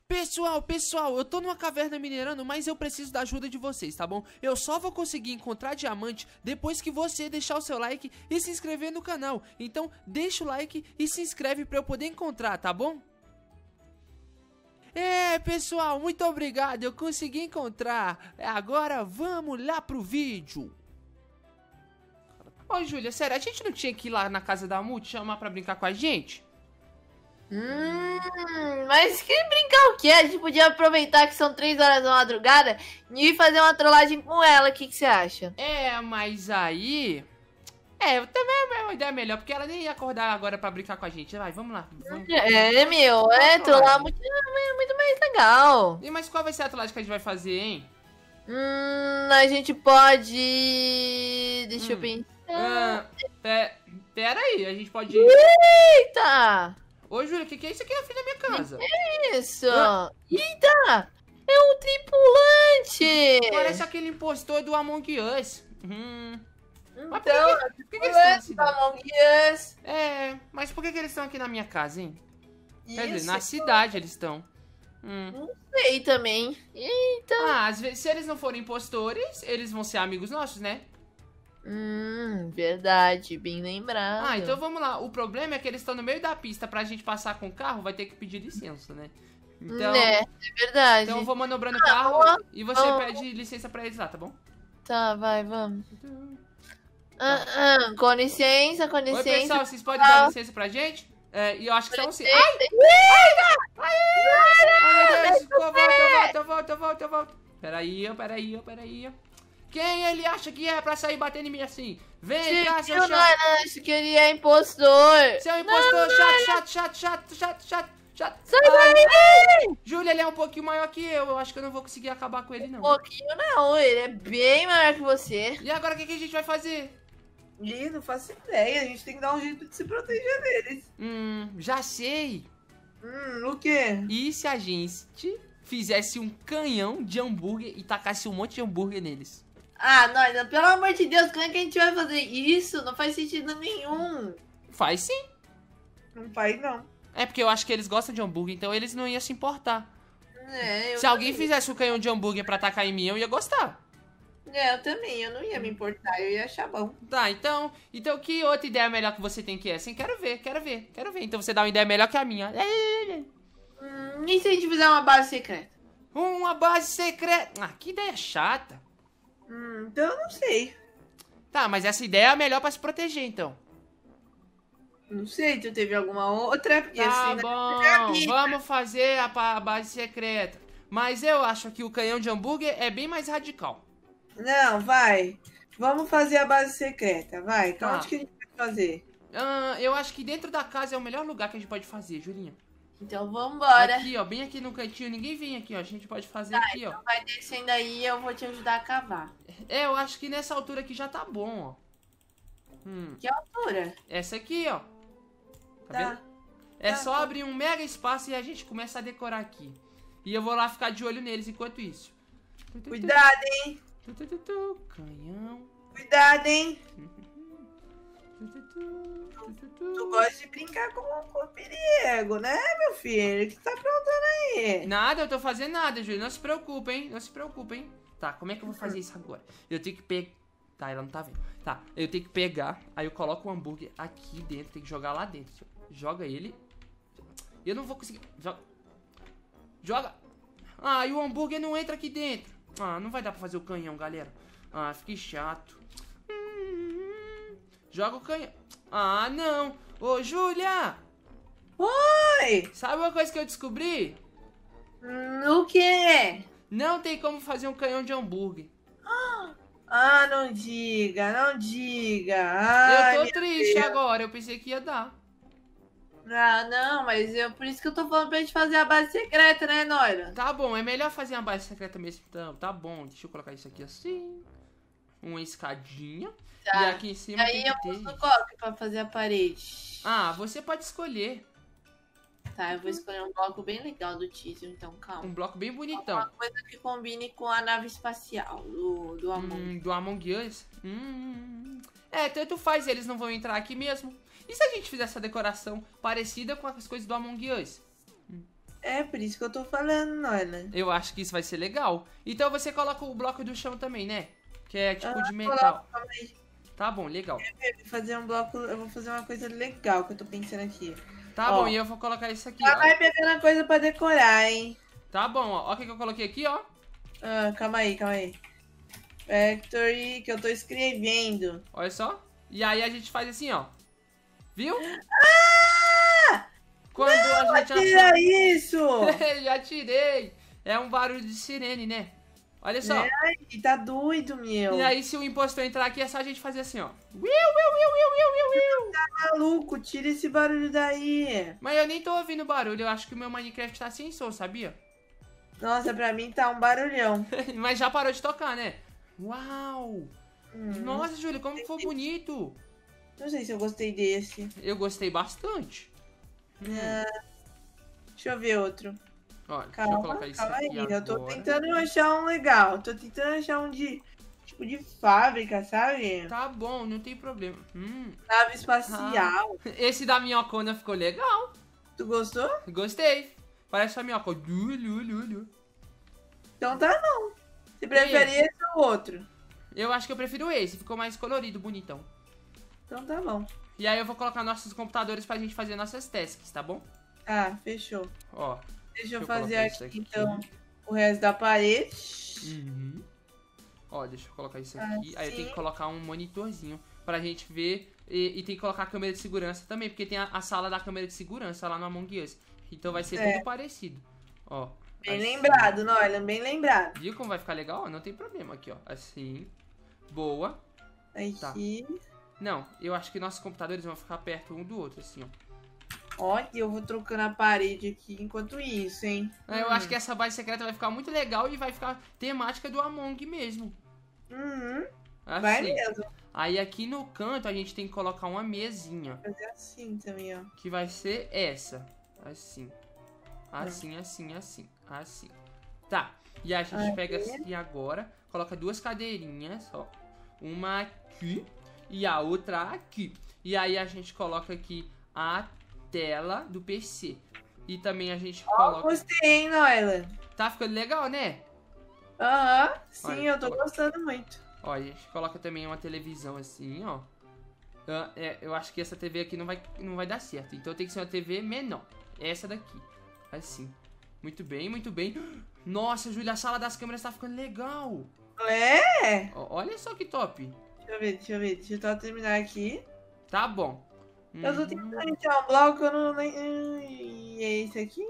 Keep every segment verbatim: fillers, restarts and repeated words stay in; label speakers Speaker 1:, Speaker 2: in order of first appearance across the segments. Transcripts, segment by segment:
Speaker 1: Pessoal, pessoal, eu tô numa caverna minerando, mas eu preciso da ajuda de vocês, tá bom? Eu só vou conseguir encontrar diamante depois que você deixar o seu like e se inscrever no canal. Então, deixa o like e se inscreve pra eu poder encontrar, tá bom? É, pessoal, muito obrigado, eu consegui encontrar. Agora vamos lá pro vídeo. Ô, Júlia, sério, a gente não tinha que ir lá na casa da Mu te chamar pra brincar com a gente?
Speaker 2: Hum, mas que brincar o quê? A gente podia aproveitar que são três horas da madrugada e fazer uma trollagem com ela, o que que você acha?
Speaker 1: É, mas aí... É, também é uma ideia melhor, porque ela nem ia acordar agora pra brincar com a gente. Vai, vamos lá. Vamos.
Speaker 2: É, meu, é trollar muito, muito mais legal.
Speaker 1: E, mas qual vai ser a trollagem que a gente vai fazer, hein?
Speaker 2: Hum, a gente pode... Deixa
Speaker 1: Hum.
Speaker 2: eu pensar.
Speaker 1: Ah, pe... Pera aí, a gente pode...
Speaker 2: Eita!
Speaker 1: Ô, Júlia, o que, que é isso aqui na frente da minha casa?
Speaker 2: Isso!
Speaker 1: Ah.
Speaker 2: Eita! É um tripulante!
Speaker 1: Parece aquele impostor do Among Us. Hum. Mas por
Speaker 2: Então,
Speaker 1: que, por que, que eles estão assim?
Speaker 2: Among Us.
Speaker 1: É, mas por que, que eles estão aqui na minha casa, hein? Quer dizer,
Speaker 2: Isso.
Speaker 1: na cidade eles estão. Hum.
Speaker 2: Não sei também. Eita!
Speaker 1: Ah, às vezes, se eles não forem impostores, eles vão ser amigos nossos, né?
Speaker 2: Hum, verdade, bem lembrado.
Speaker 1: Ah, então vamos lá. O problema é que eles estão no meio da pista. Pra gente passar com o carro, vai ter que pedir licença, né? Então,
Speaker 2: É, é verdade.
Speaker 1: então eu vou manobrando o carro
Speaker 2: vamos-
Speaker 1: e você
Speaker 2: vamos.
Speaker 1: pede licença pra eles lá, tá bom?
Speaker 2: Tá, vai, vamos. Ah, ah, com licença, com
Speaker 1: Oi,
Speaker 2: licença.
Speaker 1: pessoal, vocês podem dar licença pra gente? É, e eu acho que são sim. Ai!
Speaker 2: Ai!
Speaker 1: Ai, meu Deus! Eu volto, eu volto, eu volto, eu volto, eu volto. Peraí, ó, peraí, ó, peraí, ó. Quem ele acha que é pra sair batendo em mim assim? Vem cá, seu
Speaker 2: Tio, não
Speaker 1: chato!
Speaker 2: é, acho que ele é impostor.
Speaker 1: Seu impostor chato, chato, chato, chato, chato, chato, chato.
Speaker 2: Sai
Speaker 1: Ai,
Speaker 2: daí!
Speaker 1: Júlia, ele é um pouquinho maior que eu. Eu acho que eu não vou conseguir acabar com ele,
Speaker 2: Um
Speaker 1: não.
Speaker 2: pouquinho não, ele é bem maior que você.
Speaker 1: E agora o que, que a gente vai fazer?
Speaker 3: Ih, não faço ideia. A gente tem que dar um jeito de se proteger deles.
Speaker 1: Hum, já sei.
Speaker 3: Hum, o quê?
Speaker 1: E se a gente fizesse um canhão de hambúrguer e tacasse um monte de hambúrguer neles?
Speaker 2: Ah, não, pelo amor de Deus, como é que a gente vai fazer isso? Não faz sentido nenhum.
Speaker 1: Faz sim.
Speaker 3: Não faz, não.
Speaker 1: É porque eu acho que eles gostam de hambúrguer, então eles não iam se importar.
Speaker 2: É, eu
Speaker 1: Se alguém
Speaker 2: também.
Speaker 1: fizesse um canhão de hambúrguer pra atacar em mim, eu ia gostar.
Speaker 2: É, eu também, eu não ia me importar, eu ia achar bom.
Speaker 1: Tá, então, então que outra ideia melhor que você tem que essa, hein? Quero ver, quero ver, quero ver. Então você dá uma ideia melhor que a minha.
Speaker 2: Hum, e se a gente fizer uma base secreta?
Speaker 1: Uma base secreta. Ah, que ideia chata.
Speaker 3: Hum, então eu não sei.
Speaker 1: Tá, mas essa ideia é a melhor pra se proteger, então.
Speaker 3: Não sei, tu teve alguma outra? Porque
Speaker 1: Tá
Speaker 3: assim, né,
Speaker 1: bom, vamos fazer a, pa- a base secreta. Mas eu acho que o canhão de hambúrguer é bem mais radical.
Speaker 3: Não, vai. Vamos fazer a base secreta, vai. Então
Speaker 1: Tá.
Speaker 3: onde que a gente vai fazer?
Speaker 1: Ah, eu acho que dentro da casa é o melhor lugar que a gente pode fazer, Julinha.
Speaker 2: Então vambora.
Speaker 1: Aqui, ó, bem aqui no cantinho, ninguém vem aqui, ó. A gente pode fazer aqui, ó.
Speaker 2: Vai descendo aí, eu vou te ajudar a cavar.
Speaker 1: É, eu acho que nessa altura aqui já tá bom, ó. Hum,
Speaker 2: Que altura?
Speaker 1: essa aqui, ó. Tá,
Speaker 3: Tá.
Speaker 1: vendo? É
Speaker 3: Tá,
Speaker 1: só
Speaker 3: tá.
Speaker 1: abrir um mega espaço e a gente começa a decorar aqui. E eu vou lá ficar de olho neles enquanto isso.
Speaker 3: Cuidado, hein?
Speaker 1: Tu, tu, tu, tu, canhão.
Speaker 3: Cuidado, hein?
Speaker 1: Tu, tu, tu, tu, tu, tu.
Speaker 3: Tu gosta de brincar com, com perigo, né, meu filho? O que tu tá aprontando aí?
Speaker 1: Nada, eu tô fazendo nada, Júlio. Não se preocupa, hein? Não se preocupa, hein? Tá, como é que eu vou fazer isso agora? Eu tenho que pegar... Tá, ela não tá vendo. Tá, eu tenho que pegar, aí eu coloco o hambúrguer aqui dentro, tem que jogar lá dentro. Joga ele. Eu não vou conseguir... Joga. Joga. Ah, e o hambúrguer não entra aqui dentro. Ah, não vai dar pra fazer o canhão, galera. Ah, fiquei chato. Hum, Joga o canhão. Ah, não. Ô, Júlia!
Speaker 3: Oi!
Speaker 1: Sabe uma coisa que eu descobri?
Speaker 3: Hum, o quê?
Speaker 1: Não tem como fazer um canhão de hambúrguer.
Speaker 3: Ah, não diga, não diga. Ai,
Speaker 1: eu tô
Speaker 3: meu
Speaker 1: triste
Speaker 3: Deus.
Speaker 1: agora, eu pensei que ia dar.
Speaker 2: Ah, não, mas eu, por isso que eu tô falando pra gente fazer a base secreta, né, Noira?
Speaker 1: Tá bom, é melhor fazer uma base secreta mesmo. Então, tá bom, deixa eu colocar isso aqui assim. Uma escadinha.
Speaker 2: Tá.
Speaker 1: E aqui em cima
Speaker 2: Aí
Speaker 1: tem
Speaker 2: eu
Speaker 1: que ter
Speaker 2: uso
Speaker 1: isso.
Speaker 2: qual que é pra fazer a parede?
Speaker 1: Ah, você pode escolher
Speaker 2: Tá, eu vou escolher um bloco bem legal do teaser, então calma.
Speaker 1: um bloco bem
Speaker 2: Uma
Speaker 1: bonitão.
Speaker 2: coisa que combine com a nave espacial do, do Among.
Speaker 1: Hum, do Among Us. Hum. É, tanto faz, eles não vão entrar aqui mesmo. E se a gente fizer essa decoração parecida com as coisas do Among Us? Hum.
Speaker 3: É, por isso que eu tô falando, Noila.
Speaker 1: Eu acho que isso vai ser legal. Então você coloca o bloco do chão também, né? Que é tipo
Speaker 3: Ah,
Speaker 1: de metal.
Speaker 3: coloco, calma aí.
Speaker 1: Tá bom, legal.
Speaker 3: Eu vou fazer um bloco, eu vou fazer uma coisa legal que eu tô pensando aqui.
Speaker 1: Tá
Speaker 3: Ó.
Speaker 1: bom, e eu vou colocar isso aqui,
Speaker 3: Já
Speaker 1: ó.
Speaker 3: vai pegando a coisa pra decorar, hein?
Speaker 1: Tá bom, ó. Ó o que que eu coloquei aqui, ó.
Speaker 3: Ah, calma aí, calma aí. Factory, que eu tô escrevendo.
Speaker 1: Olha só. E aí a gente faz assim, ó. Viu?
Speaker 3: Ah!
Speaker 1: Quando a gente
Speaker 3: Tira isso!
Speaker 1: Já tirei. É um barulho de sirene, né? Olha só.
Speaker 3: Ai, tá doido, meu.
Speaker 1: E aí, se o impostor entrar aqui, é só a gente fazer assim, ó. Wiu, wiu, wiu, wiu, wiu, wiu, wiu.
Speaker 3: Maluco, tira esse barulho daí.
Speaker 1: Mas eu nem tô ouvindo barulho. Eu acho que o meu Minecraft tá sem som, sabia?
Speaker 3: Nossa, pra mim tá um barulhão.
Speaker 1: Mas já parou de tocar, né? Uau!
Speaker 3: Hum,
Speaker 1: Nossa, Júlio, como foi bonito.
Speaker 3: Não sei se eu gostei desse.
Speaker 1: Eu gostei bastante. Hum.
Speaker 3: Ah, deixa eu ver outro.
Speaker 1: Olha, deixa eu
Speaker 3: Calma,
Speaker 1: colocar isso
Speaker 3: calma
Speaker 1: aqui
Speaker 3: aí. Eu tô
Speaker 1: agora.
Speaker 3: tentando achar um legal. Tô tentando achar um de, tipo, de fábrica, sabe?
Speaker 1: Tá bom, não tem problema. Hum.
Speaker 3: Nave espacial.
Speaker 1: Esse da minhocona ficou legal.
Speaker 3: Tu gostou?
Speaker 1: Gostei. Parece a minhoca. Lu, lu, lu, lu.
Speaker 3: Então tá não. Você prefere esse ou outro?
Speaker 1: Eu acho que eu prefiro esse. Ficou mais colorido, bonitão.
Speaker 3: Então tá bom.
Speaker 1: E aí eu vou colocar nossos computadores pra gente fazer nossas tasks, tá bom?
Speaker 3: Ah, fechou.
Speaker 1: Ó.
Speaker 3: Deixa eu
Speaker 1: eu
Speaker 3: fazer
Speaker 1: colocar
Speaker 3: aqui,
Speaker 1: isso aqui.
Speaker 3: então, o resto da parede.
Speaker 1: Uhum. Ó, deixa eu colocar isso aqui. Aí eu tenho que
Speaker 3: Assim.
Speaker 1: colocar um monitorzinho pra gente ver. E, e tem que colocar a câmera de segurança também, porque tem a, a sala da câmera de segurança lá no Among Us. Então vai ser
Speaker 3: É.
Speaker 1: tudo parecido. Ó.
Speaker 3: Bem
Speaker 1: assim.
Speaker 3: lembrado, Nolan, bem lembrado.
Speaker 1: Viu como vai ficar legal? Ó, não tem problema aqui, ó. Assim. Boa.
Speaker 3: Aqui.
Speaker 1: Não, eu acho que nossos computadores vão ficar perto um do outro, assim, ó.
Speaker 3: Ó, e eu vou trocando a parede aqui enquanto isso, hein?
Speaker 1: Eu
Speaker 3: Hum.
Speaker 1: acho que essa base secreta vai ficar muito legal e vai ficar temática do Among mesmo.
Speaker 3: Uhum,
Speaker 1: Assim.
Speaker 3: vai mesmo.
Speaker 1: Aí aqui no canto a gente tem que colocar uma mesinha,
Speaker 3: Vou fazer assim também, ó.
Speaker 1: que vai ser essa. Assim. Assim, assim, assim. Assim. Tá. E a gente
Speaker 3: Aqui.
Speaker 1: pega assim agora, coloca duas cadeirinhas, ó. Uma aqui e a outra aqui. E aí a gente coloca aqui a tela do P C. E também a gente
Speaker 3: Ó,
Speaker 1: coloca...
Speaker 3: gostei, hein, Nolan?
Speaker 1: Tá ficando legal, né?
Speaker 3: Aham, sim,
Speaker 1: Olha,
Speaker 3: eu tô
Speaker 1: coloca.
Speaker 3: gostando muito.
Speaker 1: Ó, a gente coloca também uma televisão assim, ó. Ah, é, eu acho que essa T V aqui não vai, não vai dar certo. Então tem que ser uma T V menor. Essa daqui. Assim. Muito bem, muito bem. Nossa, Júlia, a sala das câmeras tá ficando legal.
Speaker 3: É?
Speaker 1: Ó, olha só que top.
Speaker 3: Deixa eu ver, deixa eu ver. Deixa eu só terminar aqui.
Speaker 1: Tá bom.
Speaker 3: Eu tô
Speaker 1: Hum,
Speaker 3: tentando entrar um bloco, eu não... nem- Ai, é esse aqui?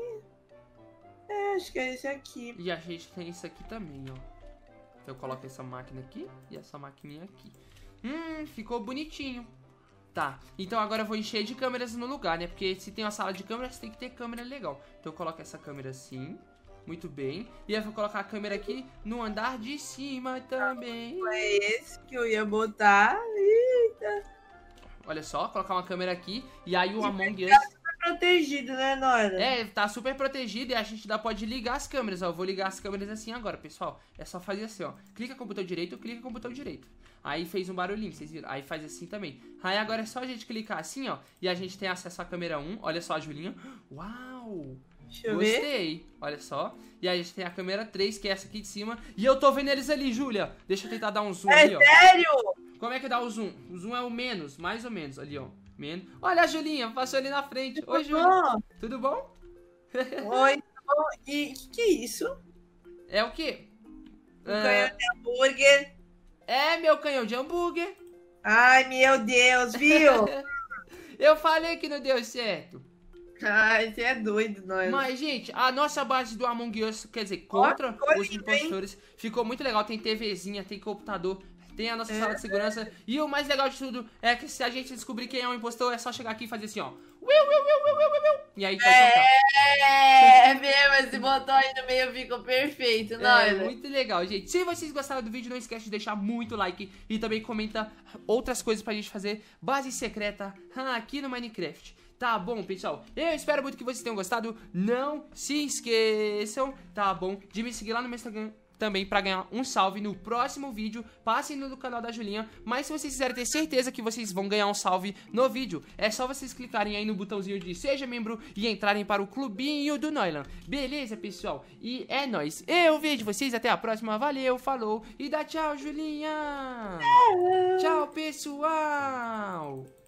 Speaker 3: É, acho que é esse aqui.
Speaker 1: E a gente tem isso aqui também, ó. Então eu coloco essa máquina aqui e essa maquininha aqui. Hum, ficou bonitinho. Tá, então agora eu vou encher de câmeras no lugar, né? Porque se tem uma sala de câmeras, tem que ter câmera legal. Então eu coloco essa câmera assim, muito bem. E eu vou colocar a câmera aqui no andar de cima também.
Speaker 3: É esse que eu ia botar. Eita.
Speaker 1: Olha só, colocar uma câmera aqui. E aí o Among Us...
Speaker 3: Tá protegido, né, Nora?
Speaker 1: É, tá super protegido e a gente ainda pode ligar as câmeras, ó. Eu vou ligar as câmeras assim agora, pessoal. É só fazer assim, ó. Clica com o botão direito, clica com o botão direito. Aí fez um barulhinho, vocês viram? Aí faz assim também. Aí agora é só a gente clicar assim, ó. E a gente tem acesso à câmera um. Olha só a Julinha. Uau!
Speaker 3: Deixa eu ver.
Speaker 1: Gostei. Olha só. E aí a gente tem a câmera três, que é essa aqui de cima. E eu tô vendo eles ali, Júlia. Deixa eu tentar dar um zoom
Speaker 3: É
Speaker 1: ali, ó.
Speaker 3: sério?
Speaker 1: Como é que dá o zoom? O zoom é o menos, mais ou menos. Ali, ó. Menos. Olha a Julinha, passou ali na frente. Oi, Júlia.
Speaker 3: Bom,
Speaker 1: Tudo bom?
Speaker 3: oi, bom. E o que, que é isso?
Speaker 1: É o quê?
Speaker 3: Um
Speaker 1: Ah,
Speaker 3: canhão de hambúrguer.
Speaker 1: é meu canhão de hambúrguer.
Speaker 3: Ai, meu Deus, viu?
Speaker 1: Eu falei que não deu certo.
Speaker 3: Ai, você é doido, nós.
Speaker 1: Mas, gente, a nossa base do Among Us, quer dizer, contra
Speaker 3: ficou
Speaker 1: os
Speaker 3: lindo, hein?
Speaker 1: impostores, ficou muito legal. Tem TVzinha, tem computador, tem a nossa sala de segurança. E o mais legal de tudo é que se a gente descobrir quem é o impostor, é só chegar aqui e fazer assim, ó. Will, will, will, will, will, will, will. E aí pode tocar.
Speaker 3: É, mesmo, esse botão aí no meio ficou perfeito,
Speaker 1: É
Speaker 3: nós.
Speaker 1: muito legal, gente. Se vocês gostaram do vídeo, não esquece de deixar muito like e também comenta outras coisas pra gente fazer base secreta aqui no Minecraft. Tá bom, pessoal? Eu espero muito que vocês tenham gostado. Não se esqueçam, tá bom? De me seguir lá no meu Instagram, também pra ganhar um salve no próximo vídeo. Passem no canal da Julinha, mas se vocês quiserem ter certeza que vocês vão ganhar um salve no vídeo, é só vocês clicarem aí no botãozinho de seja membro e entrarem para o clubinho do Noilan. Beleza, pessoal? E é nóis. Eu vejo vocês até a próxima. Valeu, falou e dá tchau, Julinha. Tchau, pessoal.